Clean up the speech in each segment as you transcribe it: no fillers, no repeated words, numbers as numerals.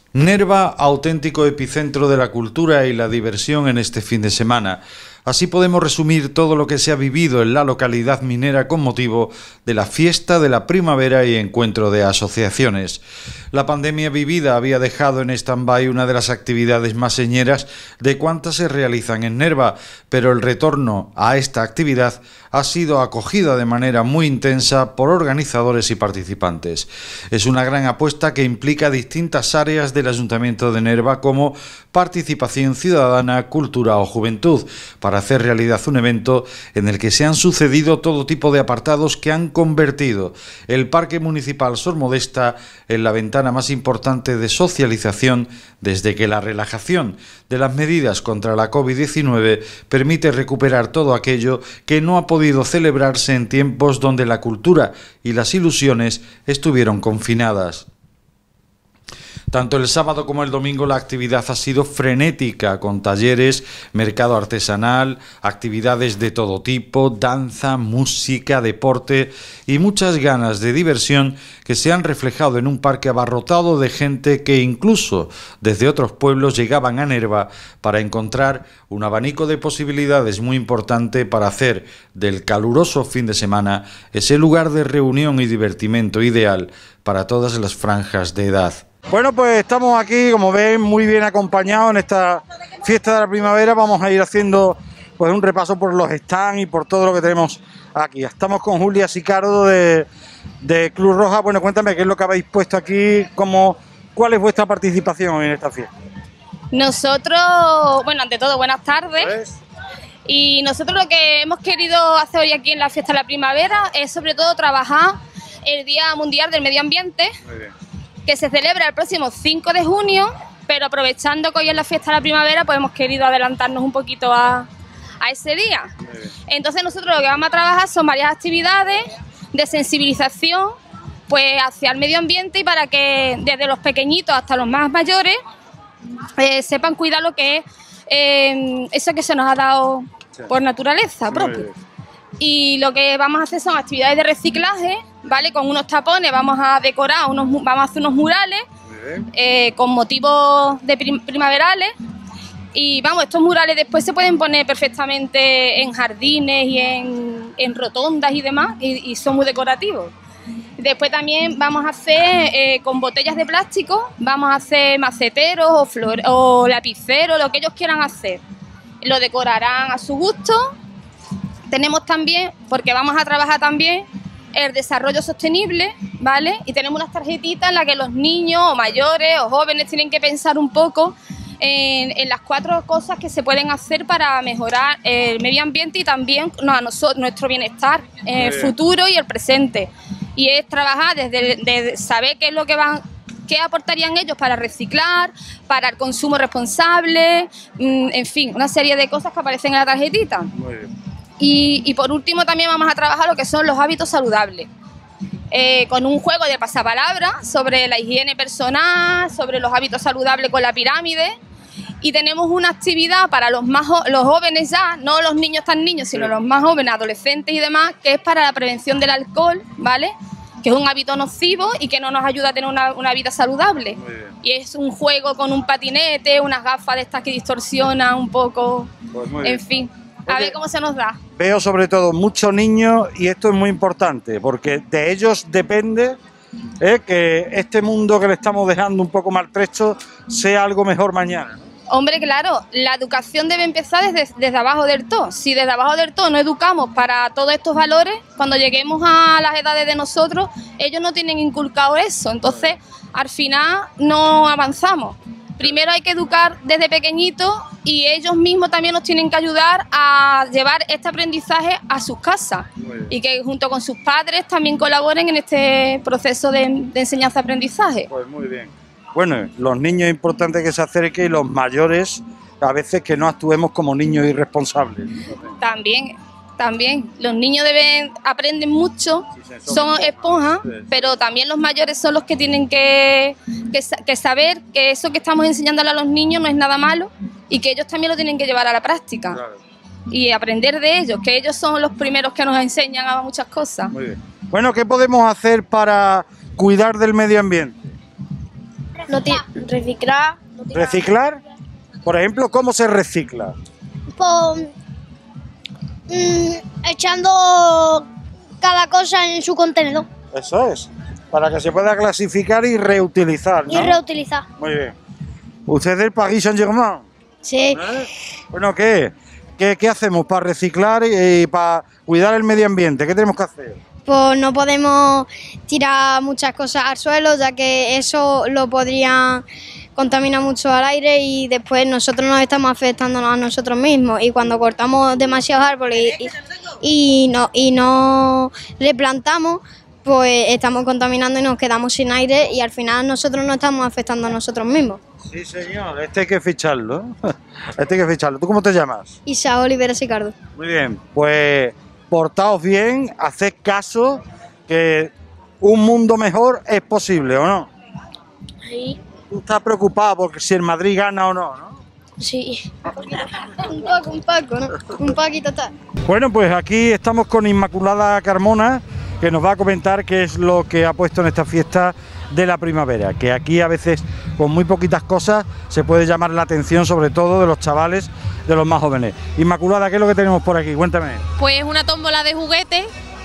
Nerva, auténtico epicentro de la cultura y la diversión en este fin de semana. Así podemos resumir todo lo que se ha vivido en la localidad minera con motivo de la fiesta de la primavera y encuentro de asociaciones. La pandemia vivida había dejado en stand-by una de las actividades más señeras de cuantas se realizan en Nerva, pero el retorno a esta actividad ha sido acogida de manera muy intensa por organizadores y participantes. Es una gran apuesta que implica distintas áreas del Ayuntamiento de Nerva como participación ciudadana, cultura o juventud, para hacer realidad un evento en el que se han sucedido todo tipo de apartados que han convertido el Parque Municipal Sor Modesta en la ventana más importante de socialización desde que la relajación de las medidas contra la COVID-19 permite recuperar todo aquello que no ha podido celebrarse en tiempos donde la cultura y las ilusiones estuvieron confinadas. Tanto el sábado como el domingo la actividad ha sido frenética, con talleres, mercado artesanal, actividades de todo tipo, danza, música, deporte y muchas ganas de diversión que se han reflejado en un parque abarrotado de gente que incluso desde otros pueblos llegaban a Nerva para encontrar un abanico de posibilidades muy importante para hacer del caluroso fin de semana ese lugar de reunión y divertimento ideal para todas las franjas de edad. Bueno, pues estamos aquí, como ven, muy bien acompañados en esta fiesta de la primavera. Vamos a ir haciendo pues un repaso por los stands y por todo lo que tenemos aquí. Estamos con Julia Sicardo de Cruz Roja. Bueno, cuéntame qué es lo que habéis puesto aquí, cuál es vuestra participación en esta fiesta. Nosotros, bueno, ante todo, buenas tardes. Y nosotros lo que hemos querido hacer hoy aquí en la fiesta de la primavera es sobre todo trabajar el Día Mundial del Medio Ambiente, que se celebra el próximo 5 de junio, pero aprovechando que hoy es la fiesta de la primavera, pues hemos querido adelantarnos un poquito a ese día. Entonces nosotros lo que vamos a trabajar son varias actividades de sensibilización pues hacia el medio ambiente y para que desde los pequeñitos hasta los más mayores sepan cuidar lo que es eso que se nos ha dado por naturaleza propia. Y lo que vamos a hacer son actividades de reciclaje, ¿vale? Con unos tapones vamos a decorar, vamos a hacer unos murales con motivos de primaverales. Y vamos, estos murales después se pueden poner perfectamente en jardines y en rotondas y demás, y son muy decorativos. Después también vamos a hacer con botellas de plástico, vamos a hacer maceteros o lapiceros, lo que ellos quieran hacer. Lo decorarán a su gusto. Tenemos también, porque vamos a trabajar también el desarrollo sostenible, ¿vale? Y tenemos unas tarjetitas en las que los niños o mayores o jóvenes tienen que pensar un poco en las 4 cosas que se pueden hacer para mejorar el medio ambiente y también nuestro bienestar futuro y el presente. Y es trabajar desde saber qué es lo que qué aportarían ellos para reciclar, para el consumo responsable, en fin, una serie de cosas que aparecen en la tarjetita. Muy bien. Y por último también vamos a trabajar lo que son los hábitos saludables, con un juego de pasapalabra sobre la higiene personal, sobre los hábitos saludables con la pirámide, y tenemos una actividad para los jóvenes ya, no los niños tan niños, sino los más jóvenes, adolescentes y demás, que es para la prevención del alcohol, ¿vale? Que es un hábito nocivo y que no nos ayuda a tener una vida saludable. Y es un juego con un patinete, unas gafas de estas que distorsionan un poco, pues en fin. A ver cómo se nos da. Veo sobre todo muchos niños y esto es muy importante porque de ellos depende que este mundo que le estamos dejando un poco maltrecho sea algo mejor mañana. Hombre, claro, la educación debe empezar desde abajo del todo. Si desde abajo del todo no educamos para todos estos valores, cuando lleguemos a las edades de nosotros, ellos no tienen inculcado eso. Entonces, al final no avanzamos. Primero hay que educar desde pequeñitos y ellos mismos también nos tienen que ayudar a llevar este aprendizaje a sus casas y que junto con sus padres también colaboren en este proceso de enseñanza-aprendizaje. Pues muy bien. Bueno, los niños es importante que se acerquen y los mayores a veces que no actuemos como niños irresponsables. También, los niños aprenden mucho, son esponjas, pero también los mayores son los que tienen que saber que eso que estamos enseñándole a los niños no es nada malo y que ellos también lo tienen que llevar a la práctica. Claro. Y aprender de ellos, que ellos son los primeros que nos enseñan a muchas cosas. Muy bien. Bueno, ¿qué podemos hacer para cuidar del medio ambiente? reciclar. ¿Reciclar? Por ejemplo, ¿cómo se recicla? Pues, echando cada cosa en su contenedor. Eso es, para que se pueda clasificar y reutilizar, ¿no? Y reutilizar. Muy bien. ¿Usted es del Paris Saint-Germain? Sí. Bueno, ¿qué hacemos para reciclar y para cuidar el medio ambiente? ¿Qué tenemos que hacer? Pues no podemos tirar muchas cosas al suelo, ya que eso lo podría contaminar mucho al aire y después nosotros nos estamos afectando a nosotros mismos. Y cuando cortamos demasiados árboles y no replantamos, pues estamos contaminando y nos quedamos sin aire y al final nosotros nos estamos afectando a nosotros mismos. Sí, señor, este hay que ficharlo. Este hay que ficharlo. ¿Tú cómo te llamas? Isa Olivera Sicardo. Muy bien, pues portaos bien, haced caso, que un mundo mejor es posible, ¿o no? Sí. Tú estás preocupado porque si el Madrid gana o no, ¿no? Sí. Un poco, ¿no? Un poquito tal. Bueno, pues aquí estamos con Inmaculada Carmona, que nos va a comentar qué es lo que ha puesto en esta fiesta de la primavera, que aquí a veces con muy poquitas cosas se puede llamar la atención, sobre todo de los chavales, de los más jóvenes. Inmaculada, ¿qué es lo que tenemos por aquí? Cuéntame. Pues una tómbola de juguetes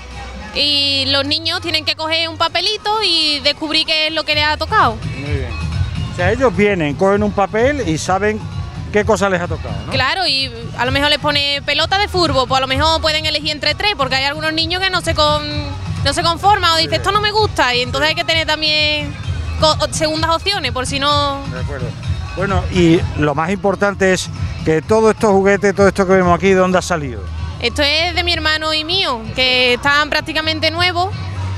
y los niños tienen que coger un papelito y descubrir qué es lo que les ha tocado. Muy bien. O sea, ellos vienen, cogen un papel y saben qué cosa les ha tocado, ¿no? Claro, y a lo mejor les pone pelota de fútbol, pues a lo mejor pueden elegir entre tres, porque hay algunos niños que no se conforman o dicen esto no me gusta, y entonces hay que tener también segundas opciones, por si no... De acuerdo. Bueno, y lo más importante es que todos estos juguetes, todo esto que vemos aquí, ¿de dónde ha salido? Esto es de mi hermano y mío, que están prácticamente nuevos,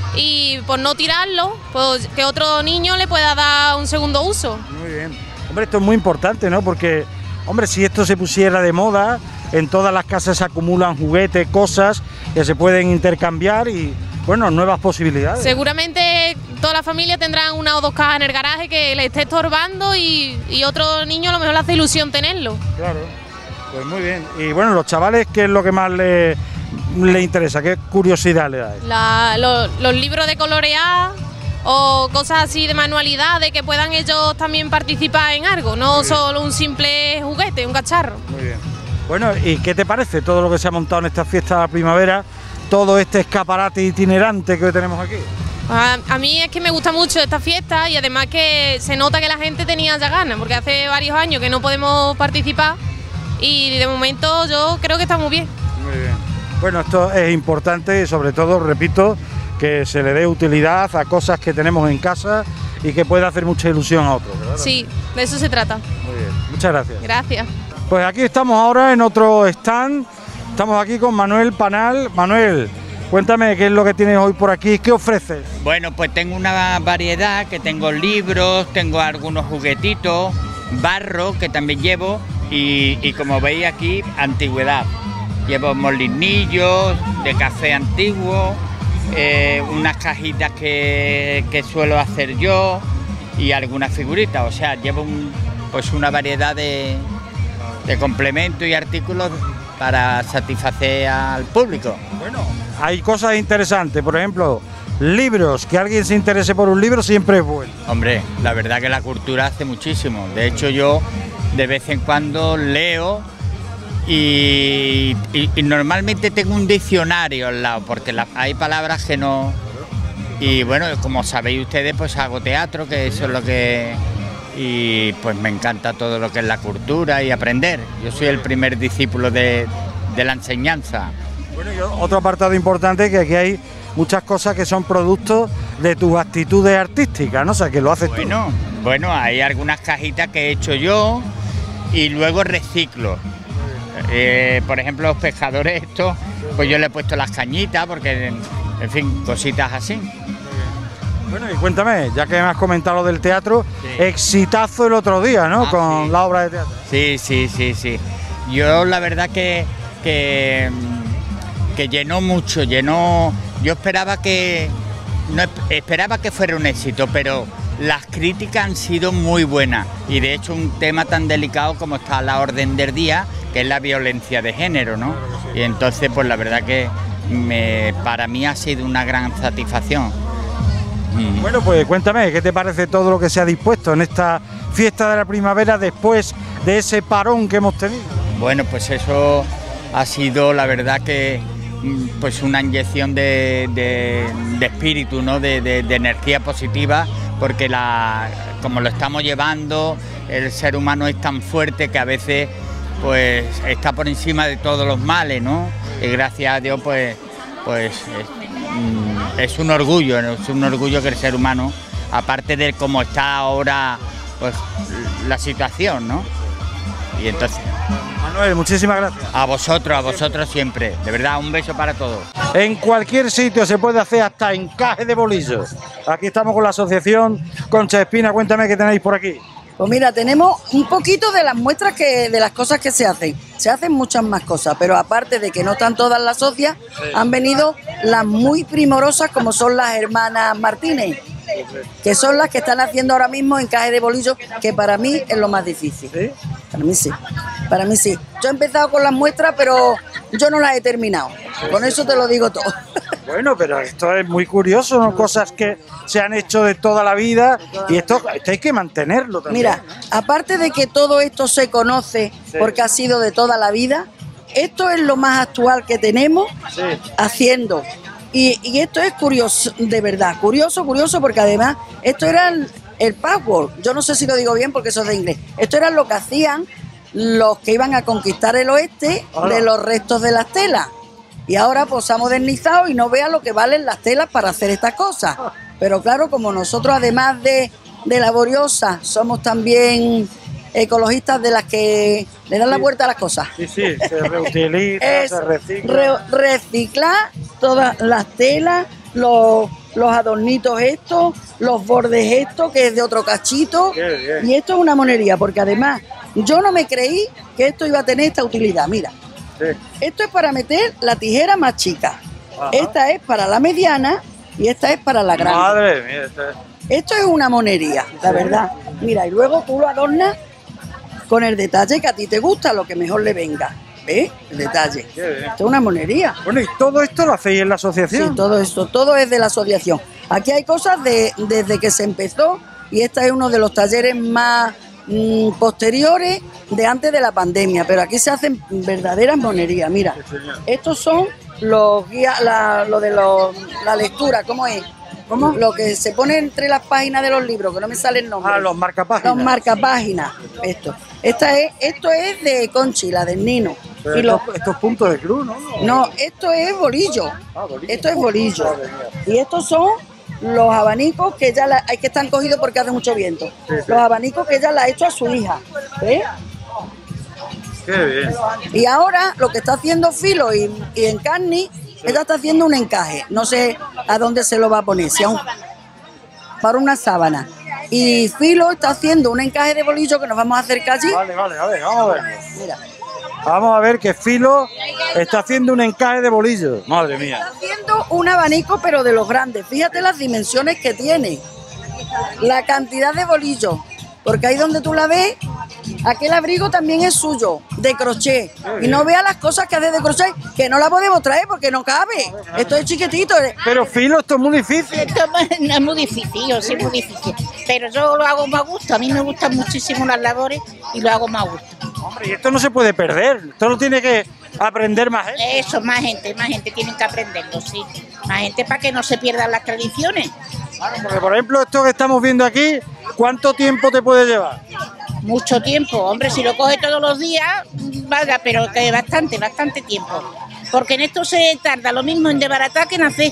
y por no tirarlo, pues que otro niño le pueda dar un segundo uso. Muy bien. Hombre, esto es muy importante, ¿no? Porque, hombre, si esto se pusiera de moda, en todas las casas se acumulan juguetes, cosas que se pueden intercambiar y, bueno, nuevas posibilidades. Seguramente toda la familia tendrán una o dos cajas en el garaje que le esté estorbando y otro niño a lo mejor le hace ilusión tenerlo. Claro, pues muy bien. Y bueno, los chavales, ¿qué es lo que más le interesa? ¿Qué curiosidad le da? Los libros de colorear o cosas así de manualidades que puedan ellos también participar en algo, no solo un simple juguete, un cacharro. Muy bien. Bueno, ¿y qué te parece todo lo que se ha montado en esta fiesta de la primavera? Todo este escaparate itinerante que hoy tenemos aquí. A mí es que me gusta mucho esta fiesta y además que se nota que la gente tenía ya ganas, porque hace varios años que no podemos participar y de momento yo creo que está muy bien. Muy bien. Bueno, esto es importante y sobre todo, repito, que se le dé utilidad a cosas que tenemos en casa y que pueda hacer mucha ilusión a otros, ¿verdad? Sí, de eso se trata. Muy bien, muchas gracias. Gracias. Pues aquí estamos ahora en otro stand, estamos aquí con Manuel Panal. Manuel, cuéntame qué es lo que tienes hoy por aquí, ¿qué ofreces? Bueno, pues tengo una variedad, que tengo libros, tengo algunos juguetitos, barro que también llevo y como veis aquí, antigüedad. Llevo molinillos de café antiguo, unas cajitas que suelo hacer yo y algunas figuritas, o sea, llevo pues una variedad de complementos y artículos para satisfacer al público. Bueno, hay cosas interesantes, por ejemplo, libros, que alguien se interese por un libro siempre es bueno. Hombre, la verdad que la cultura hace muchísimo, de hecho yo de vez en cuando leo y normalmente tengo un diccionario al lado, porque hay palabras que no... Y bueno, como sabéis ustedes, pues hago teatro, que eso es lo que... Y pues me encanta todo lo que es la cultura y aprender. Yo soy el primer discípulo de la enseñanza. Bueno, y otro apartado importante es que aquí hay muchas cosas que son productos de tus actitudes artísticas, ¿no? O sea, que lo haces tú. Bueno, hay algunas cajitas que he hecho yo y luego reciclo. Por ejemplo, los pescadores estos, pues yo le he puesto las cañitas porque, en fin, cositas así. Bueno, y cuéntame, ya que me has comentado lo del teatro, sí. Exitazo el otro día, ¿no? Con sí. La obra de teatro. Sí. Yo la verdad que llenó mucho, yo esperaba que fuera un éxito, pero las críticas han sido muy buenas y de hecho un tema tan delicado como está a la orden del día, que es la violencia de género, ¿no? Y entonces pues la verdad que para mí ha sido una gran satisfacción. Bueno, pues cuéntame, ¿qué te parece todo lo que se ha dispuesto en esta fiesta de la primavera después de ese parón que hemos tenido? Bueno, pues eso ha sido, la verdad, que pues una inyección de espíritu, ¿no? de energía positiva, porque como lo estamos llevando, el ser humano es tan fuerte que a veces pues está por encima de todos los males, ¿no? Y gracias a Dios pues es un orgullo que el ser humano, aparte de cómo está ahora pues la situación, ¿no? Y entonces... Manuel, muchísimas gracias. A vosotros siempre. De verdad, un beso para todos. En cualquier sitio se puede hacer hasta encaje de bolillos. Aquí estamos con la asociación Concha Espina. Cuéntame qué tenéis por aquí. Pues mira, tenemos un poquito de las muestras de las cosas que se hacen. Se hacen muchas más cosas, pero aparte de que no están todas las socias, han venido las muy primorosas, como son las hermanas Martínez, que son las que están haciendo ahora mismo encaje de bolillos, que para mí es lo más difícil. ¿Sí? Para mí sí. Yo he empezado con las muestras, pero yo no las he terminado. Con eso te lo digo todo. Bueno, pero esto es muy curioso, ¿no? Cosas que se han hecho de toda la vida y esto hay que mantenerlo también. Mira, aparte de que todo esto se conoce porque ha sido de toda la vida, esto es lo más actual que tenemos haciendo. Y esto es curioso, de verdad, curioso, porque además esto era el patchwork. Yo no sé si lo digo bien porque eso es de inglés. Esto era lo que hacían los que iban a conquistar el oeste de los restos de las telas. Y ahora pues se ha modernizado y no vean lo que valen las telas para hacer estas cosas. Pero claro, como nosotros además de laboriosas somos también ecologistas de las que le dan la vuelta a las cosas. Sí, se reutiliza, se recicla. Reciclar todas las telas, los adornitos estos, los bordes estos, que es de otro cachito. Y esto es una monería, porque además yo no me creí que esto iba a tener esta utilidad. Mira, esto es para meter la tijera más chica. Ajá. Esta es para la mediana y esta es para la grande. Madre mía, esto es una monería, la verdad. Mira, y luego tú lo adornas con el detalle que a ti te gusta, lo que mejor le venga. ¿Ves? El detalle. Esto es una monería. Bueno, ¿y todo esto lo hacéis en la asociación? Sí, todo esto, todo es de la asociación. Aquí hay cosas desde que se empezó y este es uno de los talleres más posteriores de antes de la pandemia, pero aquí se hacen verdaderas monerías. Mira, estos son los guías, la lectura, ¿cómo es? ¿Cómo? Lo que se pone entre las páginas de los libros, que no me sale el nombre. Los marcapáginas. Los marcapáginas. Esto es de Conchi, la del Nino. Y estos puntos de cruz, ¿no? No, esto es bolillo. Bolillo. Esto es bolillo. Y estos son los abanicos que ella hay que están cogidos porque hace mucho viento. Sí. Los abanicos que ella le ha hecho a su hija. ¿Ves? Qué bien. Y ahora lo que está haciendo Filo y Encarni, ella está haciendo un encaje. No sé a dónde se lo va a poner, si para una sábana. Y Filo está haciendo un encaje de bolillo que nos vamos a acercar allí. Vale, vamos a ver. Mira. Vamos a ver que Filo está haciendo un encaje de bolillo. Madre mía. Está haciendo un abanico, pero de los grandes. Fíjate las dimensiones que tiene. La cantidad de bolillos. Porque ahí donde tú la ves, aquel abrigo también es suyo, de crochet. Y no veas las cosas que hace de crochet, que no la podemos traer porque no cabe. Esto es chiquitito. Pero Filo, esto es muy difícil. Esto no es muy difícil, sí es muy difícil. Pero yo lo hago más a gusto. A mí me gustan muchísimo las labores y lo hago más a gusto. Hombre, y esto no se puede perder. Esto lo tiene que aprender más gente. Eso, más gente tiene que aprenderlo, sí. Más gente para que no se pierdan las tradiciones. Claro, porque por ejemplo esto que estamos viendo aquí, ¿cuánto tiempo te puede llevar? Mucho tiempo, hombre, si lo coges todos los días, vaya, pero que bastante tiempo. Porque en esto se tarda lo mismo en desbaratar que en hacer.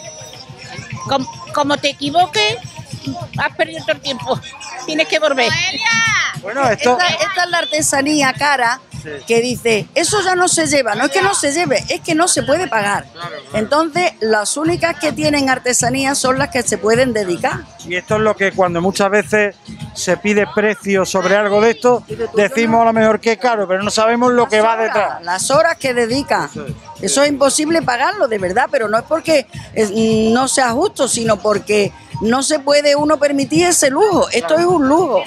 Como te equivoques, has perdido todo el tiempo. Tienes que volver. Bueno, esta es la artesanía cara que dice, eso ya no se lleva, no es que no se lleve, es que no se puede pagar. Entonces, las únicas que tienen artesanía son las que se pueden dedicar. Y esto es lo que cuando muchas veces se pide precio sobre algo de esto, decimos a lo mejor que es caro, pero no sabemos lo que va detrás. Las horas que dedica. Eso es imposible pagarlo, de verdad, pero no es porque no sea justo, sino porque no se puede uno permitir ese lujo. Esto es un lujo.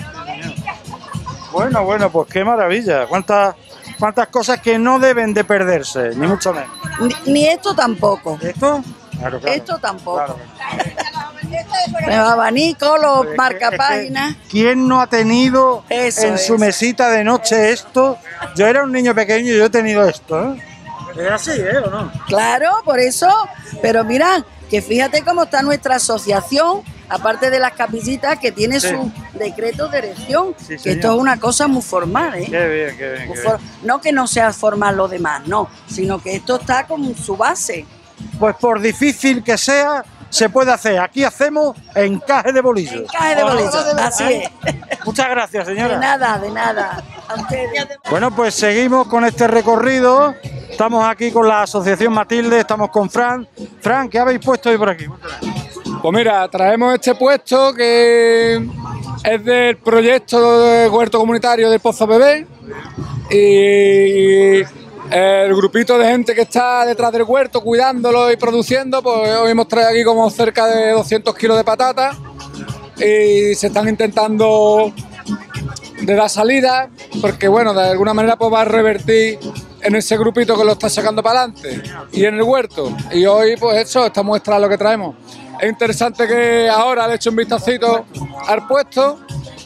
Bueno, pues qué maravilla. ¿Cuántas cosas que no deben de perderse, ni mucho menos? Ni esto tampoco. ¿Esto? Claro. Esto tampoco. Claro. Los abanicos, los marcapáginas. ¿Quién no ha tenido en su mesita de noche esto? Yo era un niño pequeño y yo he tenido esto, ¿eh? ¿Es así, o no? Claro, por eso. Pero mirad, que fíjate cómo está nuestra asociación, aparte de las capillitas, que tiene su decreto de erección. Sí, que esto es una cosa muy formal, ¿eh? Qué bien, qué bien. Qué bien. No que no sea formal lo demás, no, sino que esto está con su base. Pues por difícil que sea, se puede hacer. Aquí hacemos encaje de bolillos. Encaje de bolillos, así es. Muchas gracias, señora. De nada, de nada. A ustedes. Bueno, pues seguimos con este recorrido. Estamos aquí con la Asociación Matilde, estamos con Fran. Fran, ¿qué habéis puesto hoy por aquí? Pues mira, traemos este puesto que es del proyecto de huerto comunitario del Pozo Bebé y el grupito de gente que está detrás del huerto cuidándolo y produciendo, pues hoy hemos traído aquí como cerca de 200 kilos de patatas y se están intentando de dar salida porque bueno, de alguna manera pues va a revertir en ese grupito que lo está sacando para adelante y en el huerto. Y hoy pues eso, esta muestra es lo que traemos. Es interesante que ahora le he hecho un vistacito al puesto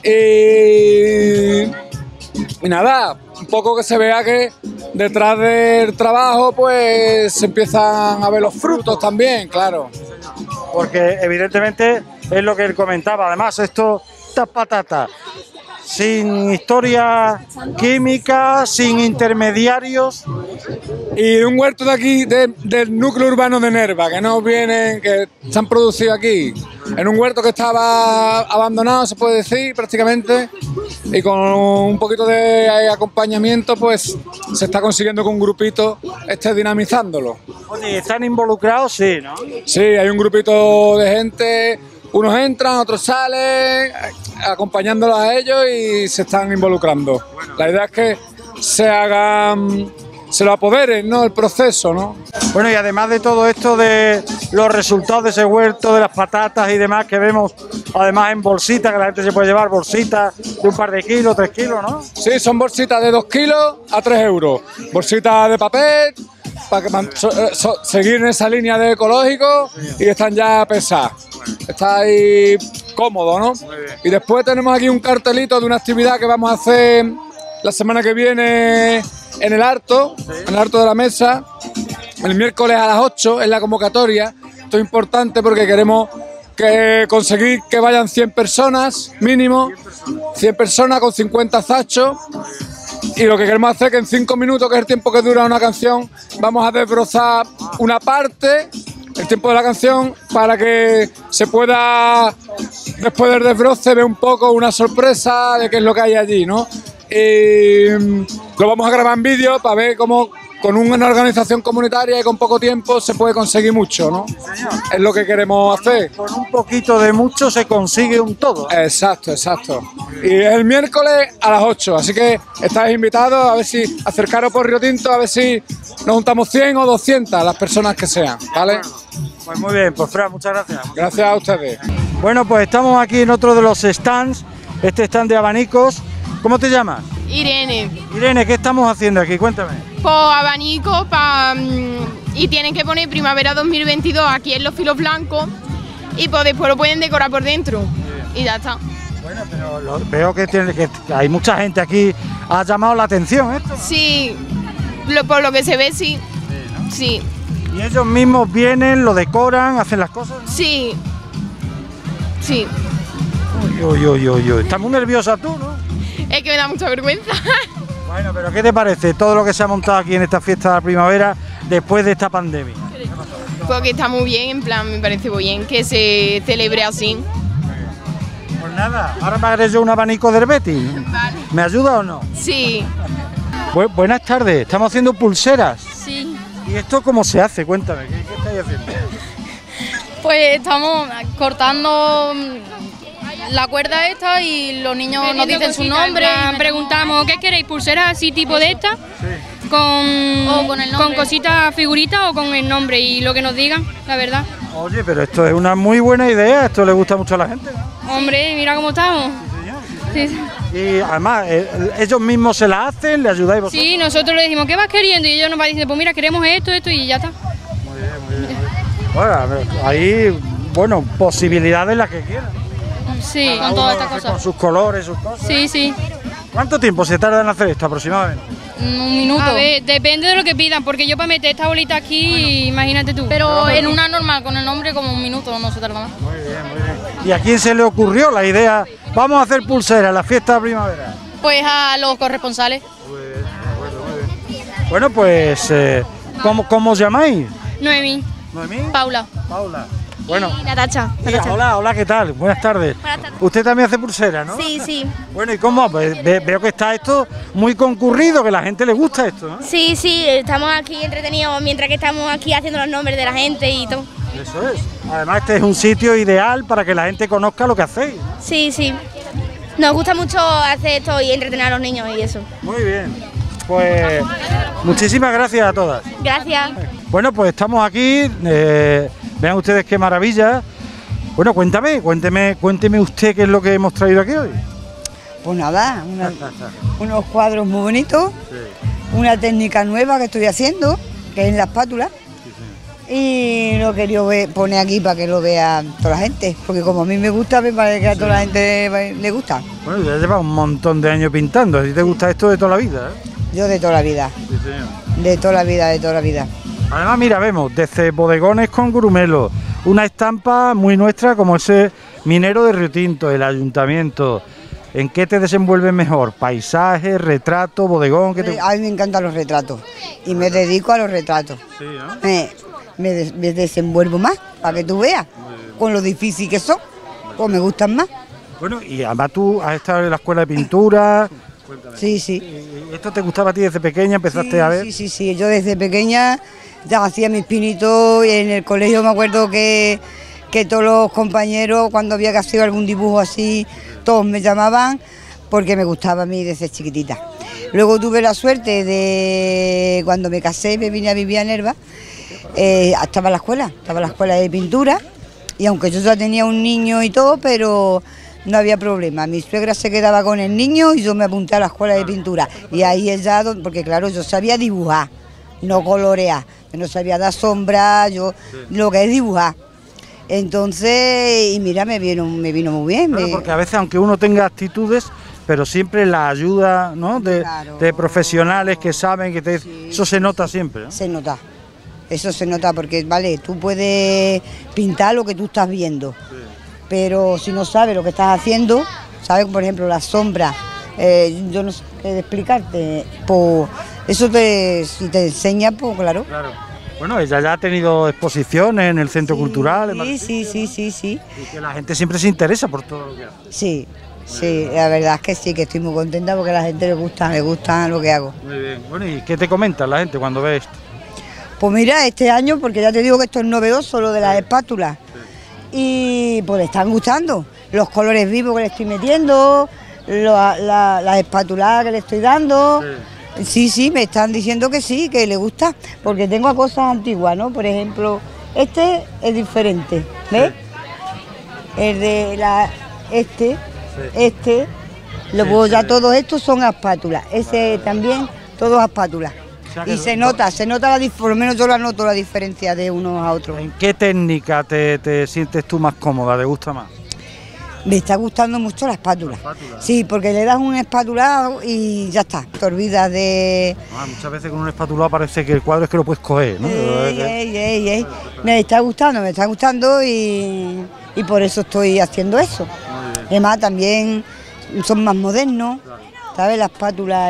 y nada, un poco que se vea que detrás del trabajo pues se empiezan a ver los frutos también, claro. Porque evidentemente es lo que él comentaba, además estas patatas sin historia química, sin intermediarios. Y un huerto de aquí, del núcleo urbano de Nerva, que no vienen, que se han producido aquí, en un huerto que estaba abandonado, se puede decir, prácticamente, y con un poquito de acompañamiento, pues se está consiguiendo que un grupito esté dinamizándolo. Oye, ¿están involucrados? Sí, ¿no? Sí, hay un grupito de gente, unos entran, otros salen, acompañándolos a ellos y se están involucrando. La idea es que se hagan, se lo apoderen, ¿no?, el proceso, ¿no? Bueno, y además de todo esto de los resultados de ese huerto, de las patatas y demás que vemos, además en bolsitas, que la gente se puede llevar bolsitas de un par de kilos, 3 kilos, ¿no? Sí, son bolsitas de 2 kilos a 3 euros. Bolsitas de papel, para que seguir en esa línea de ecológico y están ya pesadas. Está ahí cómodo, ¿no? Y después tenemos aquí un cartelito de una actividad que vamos a hacer la semana que viene en el Arto de la Mesa, el miércoles a las 8 en la convocatoria. Esto es importante porque queremos conseguir que vayan 100 personas mínimo, 100 personas con 50 zachos. Y lo que queremos hacer es que en 5 minutos, que es el tiempo que dura una canción, vamos a desbrozar una parte, el tiempo de la canción, para que se pueda, después del desbroce, ver un poco una sorpresa de qué es lo que hay allí, ¿no? Y lo vamos a grabar en vídeo para ver cómo con una organización comunitaria y con poco tiempo se puede conseguir mucho, ¿no? Es lo que queremos hacer. Con un poquito de mucho se consigue un todo. Exacto, exacto. Y es el miércoles a las 8, así que estáis invitados a ver si acercaros por Río Tinto, a ver si nos juntamos 100 o 200, las personas que sean, ¿vale? Pues muy bien, pues Fran, muchas gracias. Gracias a ustedes. Bueno, pues estamos aquí en otro de los stands, este stand de abanicos. ¿Cómo te llamas? Irene. Irene, ¿qué estamos haciendo aquí? Cuéntame. Pues abanicos y tienen que poner primavera 2022 aquí en los filos blancos y pues después lo pueden decorar por dentro y ya está. Bueno, pero veo que hay mucha gente aquí. ¿Ha llamado la atención esto? Sí, por lo que se ve sí. Sí. ¿Y ellos mismos vienen, lo decoran, hacen las cosas? Sí. Sí. Uy. Estás muy nerviosa tú, ¿no? Es que me da mucha vergüenza. Bueno, pero ¿qué te parece todo lo que se ha montado aquí en esta fiesta de la primavera después de esta pandemia? Porque está muy bien, en plan, me parece muy bien que se celebre así. Pues nada, ahora me haré yo un abanico del Betis. Vale. ¿Me ayuda o no? Sí. Buenas tardes, estamos haciendo pulseras. Sí. ¿Y esto cómo se hace? Cuéntame, ¿qué estáis haciendo? Pues estamos cortando la cuerda esta y los niños nos dicen su nombre. Preguntamos, ¿qué queréis? ¿Pulseras así tipo de esta? Sí. Con cositas, figuritas o con el nombre y lo que nos digan, la verdad. Oye, pero esto es una muy buena idea, esto le gusta mucho a la gente, ¿no? Hombre, mira cómo estamos. Sí, señor. Sí. Y además, ellos mismos se la hacen, le ayudáis vosotros. Sí, nosotros le decimos, ¿qué vas queriendo? Y ellos nos van diciendo, pues mira, queremos esto y ya está. Muy bien. Bueno, ahí bueno, posibilidades las que quieran. Sí, Cada con uno todas estas hace cosas. Con sus colores, sus cosas. Sí, sí. ¿Cuánto tiempo se tarda en hacer esto aproximadamente? Un minuto. A ver, depende de lo que pidan, porque yo para meter esta bolita aquí, imagínate tú. Pero en una normal, con el nombre, como un minuto, no se tarda más. Muy bien, muy bien. ¿Y a quién se le ocurrió la idea? Vamos a hacer pulseras, la fiesta de primavera. Pues a los corresponsales. Bueno, pues, ¿cómo os llamáis? Noemí. ¿Noemí? Paula. Paula. Bueno. Y Natacha. Hola, ¿qué tal? Buenas tardes. Buenas tardes. Usted también hace pulseras, ¿no? Sí, sí. Bueno, ¿y cómo? Pues veo que está esto muy concurrido, que a la gente le gusta esto, ¿no? Sí, sí, estamos aquí entretenidos mientras que estamos aquí haciendo los nombres de la gente y todo. Eso es. Además, este es un sitio ideal para que la gente conozca lo que hacéis. Sí, sí. Nos gusta mucho hacer esto y entretener a los niños y eso. Muy bien. Pues muchísimas gracias a todas. Gracias. Bueno, pues estamos aquí. Vean ustedes qué maravilla. Bueno, cuénteme usted qué es lo que hemos traído aquí hoy. Pues nada, unos cuadros muy bonitos, una técnica nueva que estoy haciendo, que es la espátula, y lo quería poner aquí para que lo vea toda la gente, porque como a mí me gusta, me parece que a toda la gente le gusta. Bueno, ya llevas un montón de años pintando, ¿a ti te gusta esto de toda la vida? Yo de toda la vida, Sí, señor. de toda la vida, de toda la vida. Además, mira, vemos desde bodegones con grumelos, una estampa muy nuestra como ese minero de Río Tinto, el ayuntamiento. ¿En qué te desenvuelves mejor? ¿Paisaje, retrato, bodegón? A mí me encantan los retratos y me dedico a los retratos. Sí, ¿no? Me desenvuelvo más, para que tú veas, con lo difícil que son, pues me gustan más. Bueno, y además tú has estado en la escuela de pintura. Sí, sí. ¿Y esto te gustaba a ti desde pequeña? ¿Empezaste a ver? Sí, yo desde pequeña ya hacía mis pinitos y en el colegio me acuerdo que todos los compañeros, cuando había que hacer algún dibujo así, todos me llamaban porque me gustaba a mí desde chiquitita. Luego tuve la suerte de, cuando me casé, me vine a vivir a Nerva, estaba la escuela de pintura, y aunque yo ya tenía un niño y todo, pero no había problema. Mi suegra se quedaba con el niño y yo me apunté a la escuela de pintura. Y ahí es ya, porque claro, yo sabía dibujar, no colorear, yo no sabía dar sombra, lo que es dibujar. Entonces, y mira, me vino muy bien. Claro, porque a veces, aunque uno tenga actitudes, pero siempre la ayuda, ¿no?, de profesionales que saben, que eso se nota siempre, ¿no? Se nota, eso se nota porque, vale, tú puedes pintar lo que tú estás viendo, pero si no sabes lo que estás haciendo, sabes, por ejemplo, la sombra, yo no sé qué explicarte, pues eso si te enseña, pues claro. Bueno, ella ya ha tenido exposiciones en el Centro Cultural. Sí. Y que la gente siempre se interesa por todo lo que hace. Sí, la verdad es que sí, que estoy muy contenta porque a la gente le gusta lo que hago. Muy bien. Bueno, ¿y qué te comenta la gente cuando ve esto? Pues mira, este año, porque ya te digo que esto es novedoso, lo de las espátulas, y pues le están gustando los colores vivos que le estoy metiendo, las espátulas que le estoy dando. Sí, me están diciendo que sí, que le gusta, porque tengo cosas antiguas, ¿no? Por ejemplo, este es diferente, ¿ves? El de ya todos estos son espátulas, ese también, todos espátulas. Y se nota, por lo menos yo la noto la diferencia de unos a otros. ¿En qué técnica te sientes tú más cómoda, te gusta más? Me está gustando mucho la espátula. Sí, porque le das un espatulado y ya está, te olvidas de... muchas veces con un espatulado parece que el cuadro es que lo puedes coger, ¿no? Me está gustando y por eso estoy haciendo eso. Además también son más modernos, ¿sabes? La espátula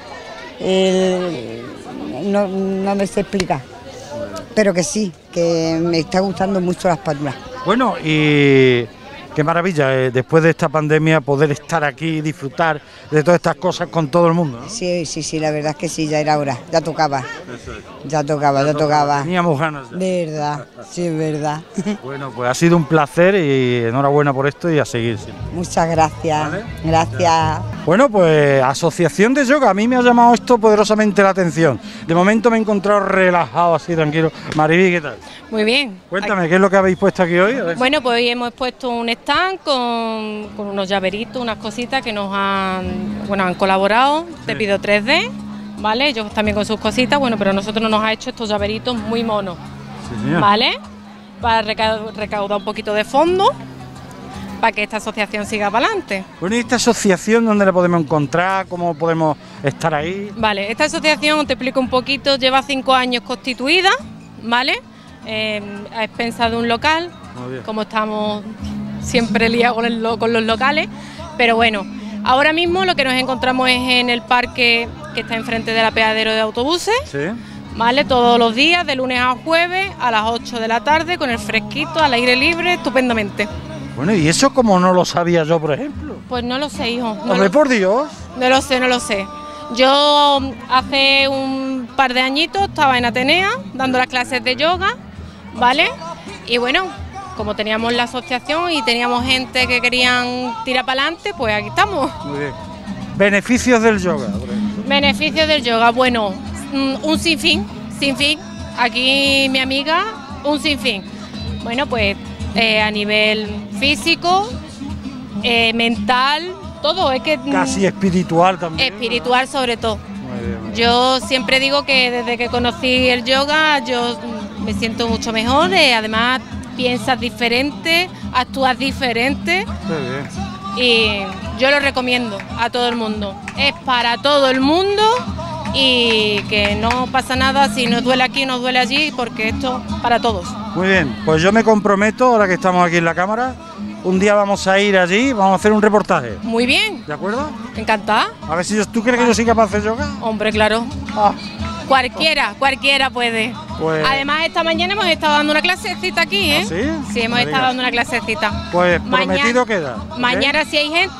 no me sé explicar, pero que sí, que me está gustando mucho la espátula. Bueno, y... qué maravilla, después de esta pandemia, poder estar aquí y disfrutar de todas estas cosas con todo el mundo, ¿no? Sí, la verdad es que sí, ya era hora, ya tocaba. Ya tocaba. Teníamos ganas. Verdad, sí, es verdad. Bueno, pues ha sido un placer y enhorabuena por esto y a seguir siempre. Muchas gracias. ¿Vale? Gracias. Bueno, pues asociación de yoga, a mí me ha llamado esto poderosamente la atención. De momento me he encontrado relajado, así, tranquilo. Mariví, ¿qué tal? Muy bien. Cuéntame, ¿qué es lo que habéis puesto aquí hoy? Bueno, pues hoy hemos puesto un stand con unos llaveritos, unas cositas que nos han colaborado, Te Pido 3D, ¿vale? Ellos también con sus cositas, bueno, pero nosotros nos ha hecho estos llaveritos muy monos, ¿vale? para recaudar un poquito de fondos para que esta asociación siga para adelante. Bueno, ¿y esta asociación dónde la podemos encontrar? ¿Cómo podemos estar ahí? Vale, esta asociación, te explico un poquito, lleva 5 años constituida, ¿vale? A expensas de un local, como estamos siempre liados con los locales, pero bueno, ahora mismo lo que nos encontramos es en el parque que está enfrente del apeadero de autobuses, ¿sí? ¿Vale? Todos los días, de lunes a jueves, a las 8 de la tarde, con el fresquito, al aire libre, estupendamente. Bueno, ¿y eso como no lo sabía yo, por ejemplo? Pues no lo sé, hijo. Hombre, por Dios. No lo sé. Yo hace un par de añitos estaba en Atenea dando las clases de yoga, ¿vale? Y bueno, como teníamos la asociación y teníamos gente que querían tirar para adelante, pues aquí estamos. Muy bien. Beneficios del yoga. Beneficios del yoga, bueno, un sinfín. Aquí mi amiga, un sinfín. Bueno, pues a nivel físico, mental, todo. Es que casi espiritual también. Espiritual sobre todo. Yo siempre digo que desde que conocí el yoga yo me siento mucho mejor, además piensas diferente, actúas diferente. Y yo lo recomiendo a todo el mundo. Es para todo el mundo y que no pasa nada si nos duele aquí, nos duele allí, porque esto para todos. Muy bien, pues yo me comprometo, ahora que estamos aquí en la cámara, un día vamos a ir allí, vamos a hacer un reportaje. Muy bien. ¿De acuerdo? Encantada. A ver si ¿tú crees que yo soy capaz de hacer yoga? Hombre, claro. Cualquiera puede. Pues además, esta mañana hemos estado dando una clasecita aquí, ¿eh? ¿Ah, sí? Sí, hemos estado dando una clasecita. Pues prometido queda. Mañana, si hay gente,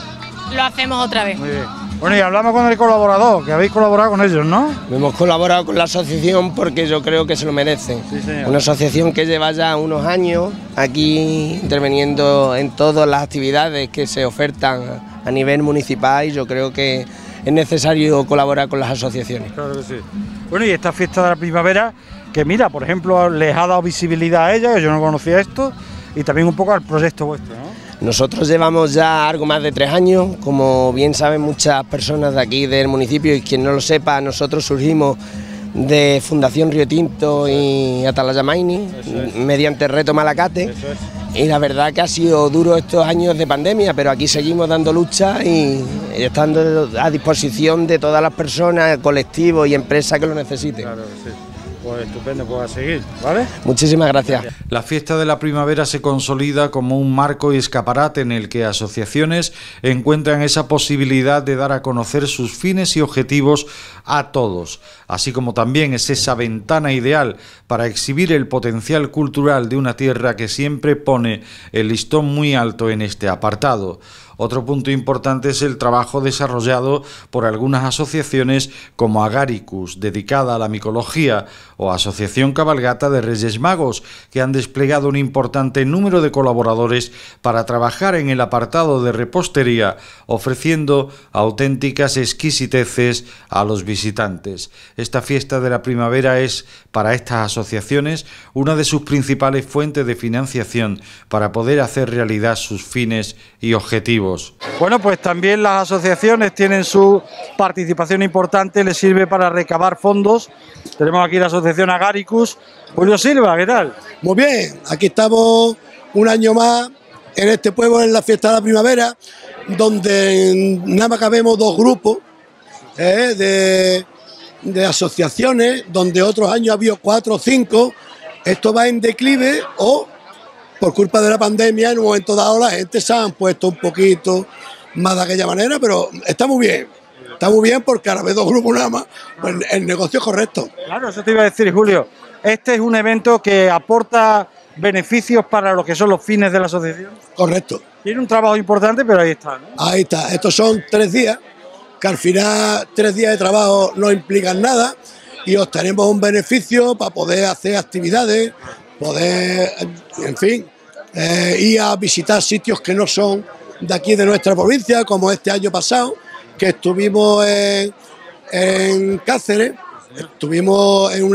lo hacemos otra vez. Muy bien. Bueno, y hablamos con el colaborador, que habéis colaborado con ellos, ¿no? Hemos colaborado con la asociación porque yo creo que se lo merecen. Sí, señor. Una asociación que lleva ya unos años aquí interviniendo en todas las actividades que se ofertan a nivel municipal y yo creo que es necesario colaborar con las asociaciones. Claro que sí. Bueno, y esta fiesta de la primavera, que mira, por ejemplo, les ha dado visibilidad a ella, que yo no conocía esto, y también un poco al proyecto vuestro, ¿no? Nosotros llevamos ya algo más de 3 años, como bien saben muchas personas de aquí del municipio y quien no lo sepa, nosotros surgimos de Fundación Río Tinto y Atalaya Maini, mediante Reto Malacate, y la verdad que ha sido duro estos años de pandemia, pero aquí seguimos dando lucha y estando a disposición de todas las personas, colectivos y empresas que lo necesiten. Claro que sí. Pues estupendo, pues a seguir, ¿vale? Muchísimas gracias. La fiesta de la primavera se consolida como un marco y escaparate en el que asociaciones encuentran esa posibilidad de dar a conocer sus fines y objetivos a todos, así como también es esa ventana ideal para exhibir el potencial cultural de una tierra que siempre pone el listón muy alto en este apartado. Otro punto importante es el trabajo desarrollado por algunas asociaciones como Agaricus, dedicada a la micología, o Asociación Cabalgata de Reyes Magos, que han desplegado un importante número de colaboradores para trabajar en el apartado de repostería, ofreciendo auténticas exquisiteces a los visitantes. Esta fiesta de la primavera es, para estas asociaciones, una de sus principales fuentes de financiación para poder hacer realidad sus fines y objetivos. Bueno, pues también las asociaciones tienen su participación importante, les sirve para recabar fondos. Tenemos aquí la asociación Agaricus. Julio Silva, ¿qué tal? Muy bien, aquí estamos un año más en este pueblo, en la fiesta de la primavera, donde nada más cabemos 2 grupos de asociaciones, donde otros años había 4 o 5. Esto va en declive o, por culpa de la pandemia, en un momento dado la gente se han puesto un poquito más de aquella manera, pero está muy bien. Está muy bien porque ahora vez 2 grupos nada más, pues el negocio es correcto. Claro, eso te iba a decir, Julio. Este es un evento que aporta beneficios para lo que son los fines de la asociación. Correcto. Tiene un trabajo importante, pero ahí está, ¿no? Ahí está. Estos son 3 días, que al final 3 días de trabajo no implican nada y obtenemos un beneficio para poder hacer actividades, poder, en fin, ir a visitar sitios que no son de aquí de nuestra provincia, como este año pasado, que estuvimos en Cáceres, estuvimos en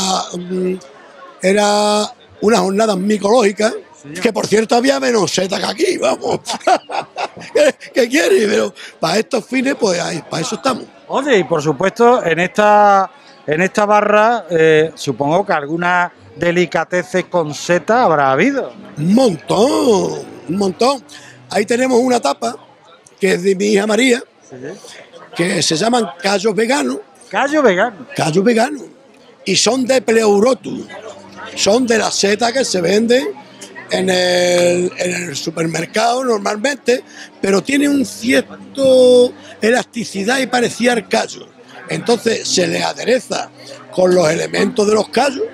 era una jornada micológica, que por cierto había menos seta que aquí, vamos. ¿Qué quieres? Pero para estos fines, pues para eso estamos. Oye, y por supuesto, en esta en esta barra supongo que algunas delicateces con seta habrá habido. Un montón, un montón. Ahí tenemos una tapa que es de mi hija María, que se llaman callos veganos. ¿Callos veganos? Callos veganos. Y son de Pleurotus. Son de la seta que se vende en el supermercado normalmente, pero tiene un cierto elasticidad y parecía el callo. Entonces se le adereza con los elementos de los callos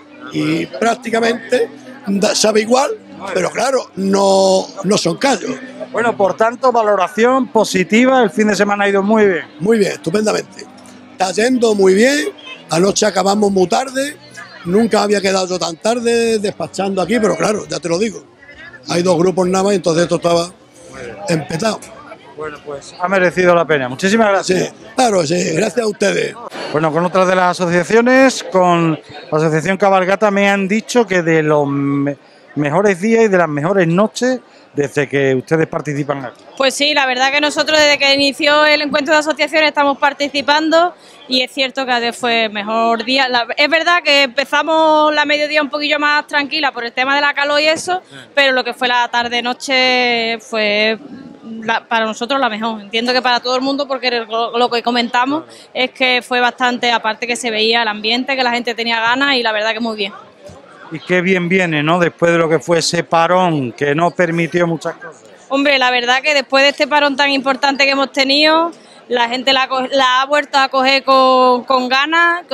y prácticamente sabe igual, pero claro, no son callos. Bueno, por tanto, valoración positiva, el fin de semana ha ido muy bien. Muy bien, estupendamente. Está yendo muy bien, anoche acabamos muy tarde, nunca había quedado yo tan tarde despachando aquí, pero claro, ya te lo digo, hay 2 grupos nada más, entonces esto estaba empezado. Bueno, pues ha merecido la pena. Muchísimas gracias. Sí, claro, sí, gracias a ustedes. Bueno, con otras de las asociaciones, con la Asociación Cabalgata, me han dicho que de los mejores días y de las mejores noches desde que ustedes participan aquí. Pues sí, la verdad que nosotros desde que inició el encuentro de asociaciones estamos participando y es cierto que fue el mejor día. Es verdad que empezamos la mediodía un poquillo más tranquila por el tema de la calor y eso, pero lo que fue la tarde-noche fue para nosotros la mejor. Entiendo que para todo el mundo, porque lo que comentamos es que fue bastante, aparte que se veía el ambiente, que la gente tenía ganas y la verdad que muy bien. Y qué bien viene, ¿no? Después de lo que fue ese parón que no permitió muchas cosas. Hombre, la verdad que después de este parón tan importante que hemos tenido, la gente la ha vuelto a coger con ganas,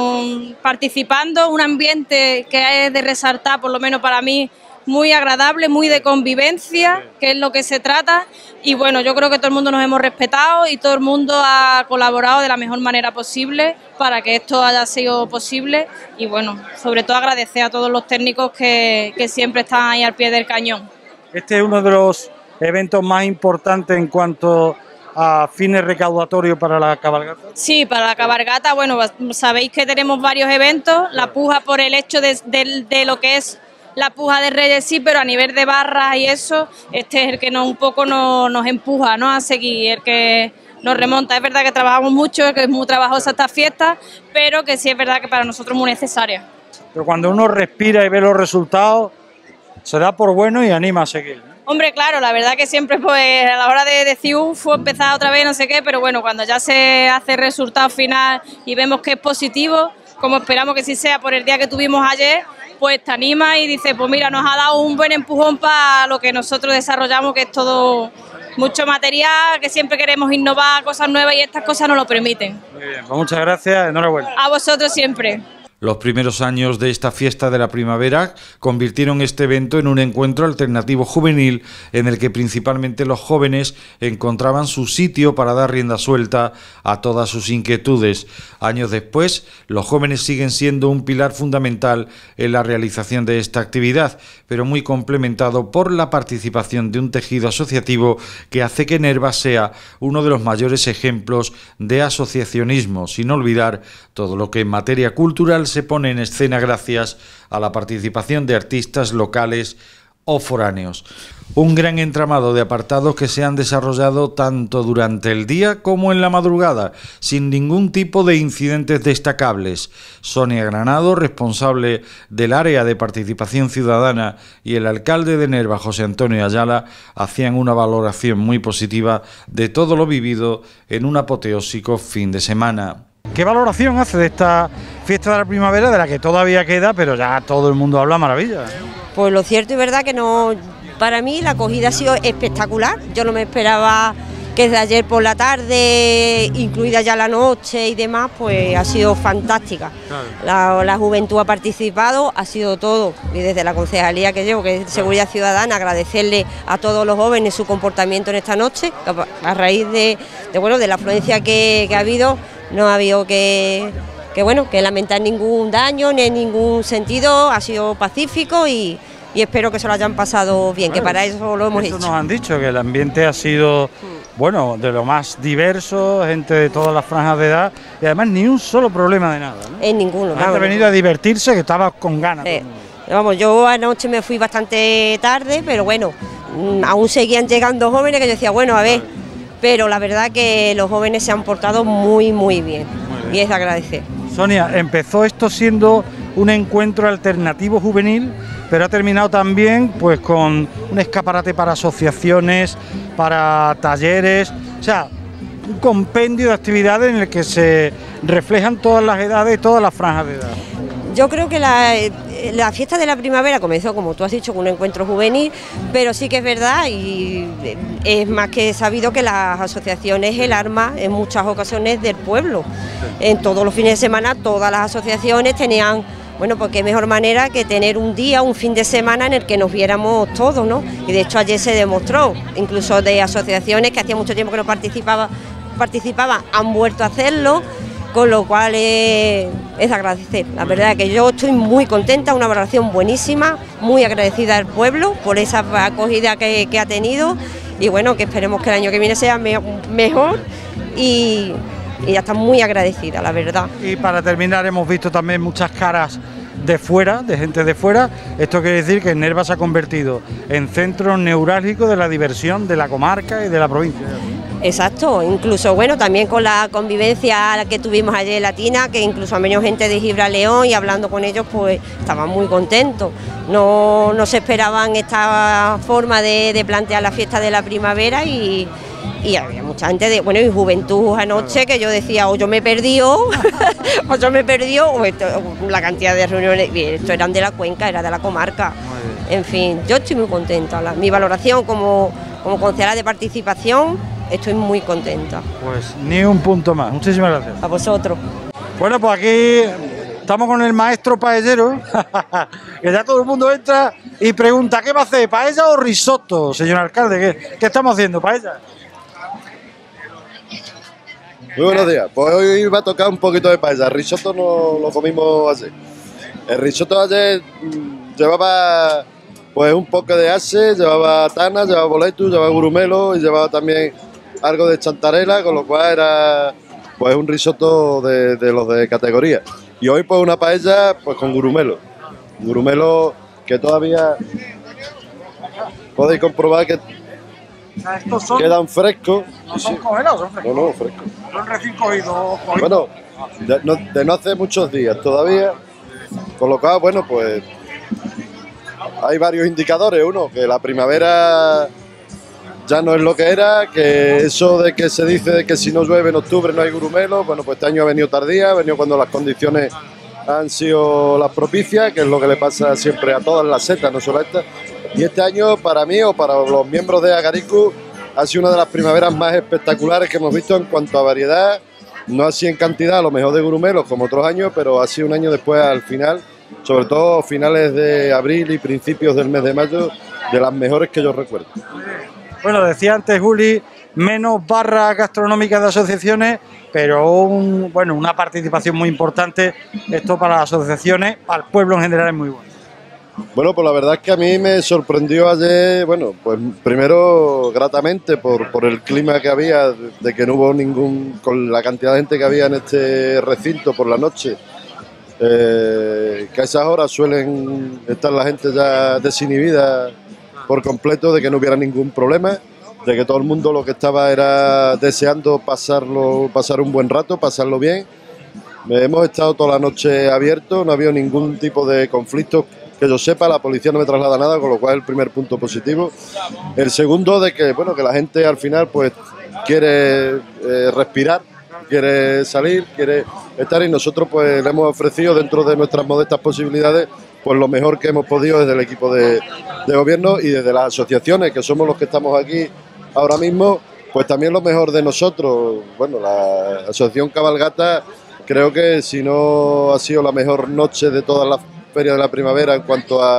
participando, un ambiente que es de resaltar, por lo menos para mí, muy agradable, muy de convivencia, que es lo que se trata. Y bueno, yo creo que todo el mundo nos hemos respetado y todo el mundo ha colaborado de la mejor manera posible para que esto haya sido posible. Y bueno, sobre todo agradecer a todos los técnicos que siempre están ahí al pie del cañón. Este es uno de los eventos más importantes en cuanto a fines recaudatorios para la cabalgata. Sí, para la cabalgata, bueno, sabéis que tenemos varios eventos, la puja por el hecho de lo que es la puja de Reyes, sí, pero a nivel de barras y eso, este es el que un poco nos empuja, ¿no?, a seguir, el que nos remonta. Es verdad que trabajamos mucho, que es muy trabajosa esta fiesta, pero que sí es verdad que para nosotros es muy necesaria. Pero cuando uno respira y ve los resultados, se da por bueno y anima a seguir, ¿no? Hombre, claro, la verdad que siempre pues a la hora de decir fue empezar otra vez, no sé qué, pero bueno, cuando ya se hace el resultado final y vemos que es positivo, como esperamos que sí sea por el día que tuvimos ayer, pues te anima y dices, pues mira, nos ha dado un buen empujón para lo que nosotros desarrollamos, que es todo mucho material, que siempre queremos innovar cosas nuevas y estas cosas nos lo permiten. Muy bien, pues muchas gracias, enhorabuena. A vosotros siempre. Los primeros años de esta fiesta de la primavera convirtieron este evento en un encuentro alternativo juvenil en el que principalmente los jóvenes encontraban su sitio para dar rienda suelta a todas sus inquietudes. Años después, los jóvenes siguen siendo un pilar fundamental en la realización de esta actividad, pero muy complementado por la participación de un tejido asociativo que hace que Nerva sea uno de los mayores ejemplos de asociacionismo, sin olvidar todo lo que en materia cultural se pone en escena gracias a la participación de artistas locales o foráneos. Un gran entramado de apartados que se han desarrollado tanto durante el día como en la madrugada, sin ningún tipo de incidentes destacables. Sonia Granado, responsable del área de participación ciudadana, y el alcalde de Nerva, José Antonio Ayala, hacían una valoración muy positiva de todo lo vivido en un apoteósico fin de semana. ¿Qué valoración hace de esta fiesta de la primavera, de la que todavía queda, pero ya todo el mundo habla maravilla? Pues lo cierto y verdad que no, para mí la acogida ha sido espectacular. Yo no me esperaba que desde ayer por la tarde, incluida ya la noche y demás, pues ha sido fantástica. Claro. La juventud ha participado, ha sido todo, y desde la concejalía que llevo, que es Seguridad Ciudadana, agradecerle a todos los jóvenes su comportamiento en esta noche, a raíz de la afluencia que ha habido. No ha habido que lamentar ningún daño ni en ningún sentido, ha sido pacífico y espero que se lo hayan pasado bien, que para eso lo hemos hecho. Nos han dicho que el ambiente ha sido, bueno, de lo más diverso, gente de todas las franjas de edad y además ni un solo problema de nada, ¿no? En ninguno. La gente ha venido a divertirse, que estaba con ganas. Vamos, yo anoche me fui bastante tarde, pero bueno, aún seguían llegando jóvenes que yo decía, bueno, a ver... Pero la verdad que los jóvenes se han portado muy bien y es de agradecer. Sonia, empezó esto siendo un encuentro alternativo juvenil, pero ha terminado también pues con un escaparate para asociaciones, para talleres, o sea, un compendio de actividades en el que se reflejan todas las edades y todas las franjas de edad. Yo creo que la fiesta de la primavera comenzó, como tú has dicho, con un encuentro juvenil, pero sí que es verdad y es más que sabido que las asociaciones es el arma en muchas ocasiones del pueblo. En todos los fines de semana todas las asociaciones tenían, bueno, pues qué mejor manera que tener un día, un fin de semana en el que nos viéramos todos, ¿no? Y de hecho ayer se demostró, incluso de asociaciones que hacía mucho tiempo que no participaban, han vuelto a hacerlo. Con lo cual es de agradecer. La verdad es que yo estoy muy contenta, una valoración buenísima, muy agradecida al pueblo por esa acogida que ha tenido y bueno, que esperemos que el año que viene sea mejor y ya está muy agradecida, la verdad. Y para terminar, hemos visto también muchas caras de fuera, de gente de fuera. Esto quiere decir que Nerva se ha convertido en centro neurálgico de la diversión de la comarca y de la provincia. Exacto, incluso bueno, también con la convivencia que tuvimos ayer en Latina, que incluso han venido gente de Gibraleón y hablando con ellos pues estaban muy contentos. No se esperaban esta forma de plantear la fiesta de la primavera y había mucha gente de, bueno, y juventud anoche que yo decía, o yo me perdí o la cantidad de reuniones, esto eran de la cuenca, era de la comarca. En fin, yo estoy muy contenta, mi valoración como concejala de participación, estoy muy contenta. Pues ni un punto más, muchísimas gracias. A vosotros. Bueno, pues aquí estamos con el maestro paellero, que ya todo el mundo entra y pregunta, ¿qué va a hacer, paella o risotto, señor alcalde? ¿Qué estamos haciendo, paella? Muy buenos días, pues hoy va a tocar un poquito de paella, el risotto no lo comimos ayer. El risotto ayer llevaba pues un poco de ace, llevaba tana, llevaba boletus, llevaba gurumelo y llevaba también algo de chantarela, con lo cual era pues un risotto de los de categoría. Y hoy pues una paella pues con gurumelo que todavía podéis comprobar que quedan frescos. No son congelados, son frescos. No, frescos. Son recién cogidos. Bueno, de no hace muchos días todavía, con lo cual, bueno, pues hay varios indicadores. Uno, que la primavera ya no es lo que era, que eso de que se dice de que si no llueve en octubre no hay gurumelo, bueno, pues este año ha venido tardía, ha venido cuando las condiciones han sido las propicias, que es lo que le pasa siempre a todas las setas, no solo a estas. Y este año, para mí o para los miembros de Agaricu, ha sido una de las primaveras más espectaculares que hemos visto en cuanto a variedad, no así en cantidad, a lo mejor de gurumelos como otros años, pero ha sido un año después al final, sobre todo finales de abril y principios del mes de mayo, de las mejores que yo recuerdo. Bueno, decía antes Juli, menos barras gastronómicas de asociaciones, pero una participación muy importante. Esto para las asociaciones, para el pueblo en general es muy bueno. Bueno, pues la verdad es que a mí me sorprendió ayer, bueno, pues primero gratamente por el clima que había, de que no hubo con la cantidad de gente que había en este recinto por la noche, que a esas horas suelen estar la gente ya desinhibida por completo, de que no hubiera ningún problema, de que todo el mundo lo que estaba era deseando pasar un buen rato, pasarlo bien. Hemos estado toda la noche abiertos, no ha habido ningún tipo de conflicto que yo sepa, la policía no me traslada nada, con lo cual es el primer punto positivo. El segundo, de que bueno, que la gente al final pues quiere respirar, quiere salir, quiere estar, y nosotros pues le hemos ofrecido dentro de nuestras modestas posibilidades pues lo mejor que hemos podido desde el equipo de gobierno y desde las asociaciones, que somos los que estamos aquí ahora mismo, pues también lo mejor de nosotros. Bueno, la Asociación Cabalgata creo que si no ha sido la mejor noche de todas las ferias de la primavera en cuanto a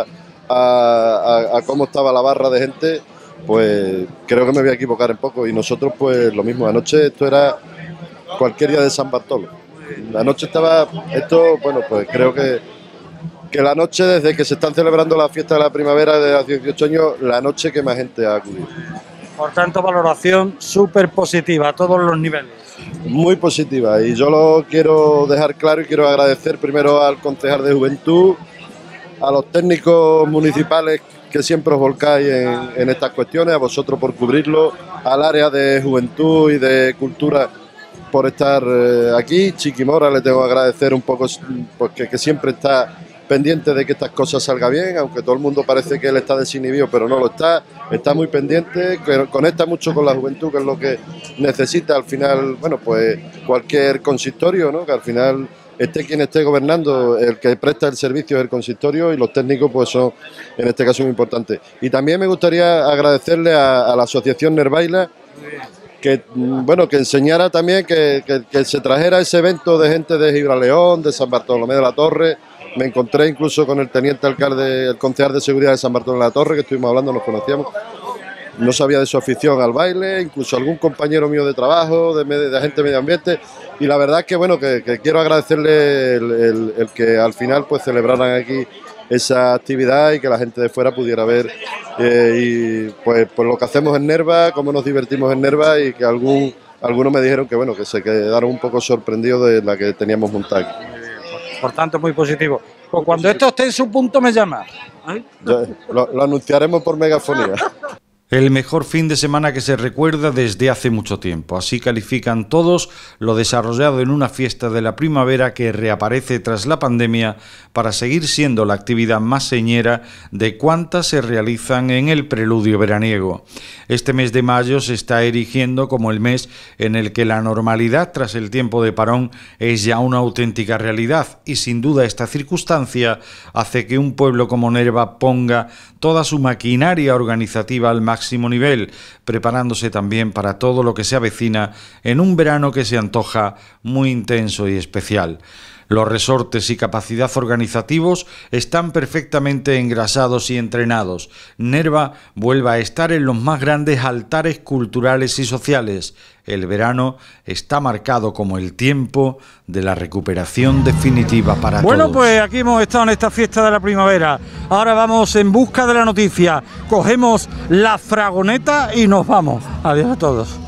cómo estaba la barra de gente, pues creo que me voy a equivocar en poco. Y nosotros pues lo mismo, anoche esto era cualquier día de San Bartolo. Anoche estaba esto, bueno, pues creo que la noche, desde que se están celebrando la fiesta de la primavera de hace 18 años, la noche que más gente ha acudido. Por tanto, valoración súper positiva a todos los niveles. Muy positiva, y yo lo quiero dejar claro y quiero agradecer primero al concejal de Juventud, a los técnicos municipales que siempre os volcáis en estas cuestiones, a vosotros por cubrirlo, al área de Juventud y de Cultura por estar aquí. Chiqui Mora le tengo que agradecer un poco porque que siempre está pendiente de que estas cosas salgan bien, aunque todo el mundo parece que él está desinhibido, pero no lo está muy pendiente, conecta mucho con la juventud, que es lo que necesita al final, bueno, pues cualquier consistorio, ¿no? Que al final esté quien esté gobernando, el que presta el servicio es el consistorio y los técnicos pues son en este caso muy importantes. Y también me gustaría agradecerle a la asociación Nervaila que, bueno, que enseñara también que se trajera ese evento de gente de Gibraleón, de San Bartolomé de la Torre. Me encontré incluso con el teniente alcalde, el concejal de seguridad de San Bartolomé de la Torre, que estuvimos hablando, nos conocíamos. No sabía de su afición al baile, incluso algún compañero mío de trabajo, de agente de medio ambiente. Y la verdad es que, bueno, que quiero agradecerle el que al final pues celebraran aquí esa actividad y que la gente de fuera pudiera ver y pues lo que hacemos en Nerva, cómo nos divertimos en Nerva, y que algunos me dijeron que, bueno, que se quedaron un poco sorprendidos de la que teníamos montada aquí. Por tanto, muy positivo. Pues cuando esto esté en su punto me llama. Lo anunciaremos por megafonía. El mejor fin de semana que se recuerda desde hace mucho tiempo. Así califican todos lo desarrollado en una fiesta de la primavera que reaparece tras la pandemia para seguir siendo la actividad más señera de cuantas se realizan en el preludio veraniego. Este mes de mayo se está erigiendo como el mes en el que la normalidad tras el tiempo de parón es ya una auténtica realidad, y sin duda esta circunstancia hace que un pueblo como Nerva ponga toda su maquinaria organizativa al máximo nivel, preparándose también para todo lo que se avecina en un verano que se antoja muy intenso y especial. Los resortes y capacidad organizativos están perfectamente engrasados y entrenados. Nerva vuelve a estar en los más grandes altares culturales y sociales. El verano está marcado como el tiempo de la recuperación definitiva para todos. Bueno, pues aquí hemos estado en esta fiesta de la primavera. Ahora vamos en busca de la noticia. Cogemos la fragoneta y nos vamos. Adiós a todos.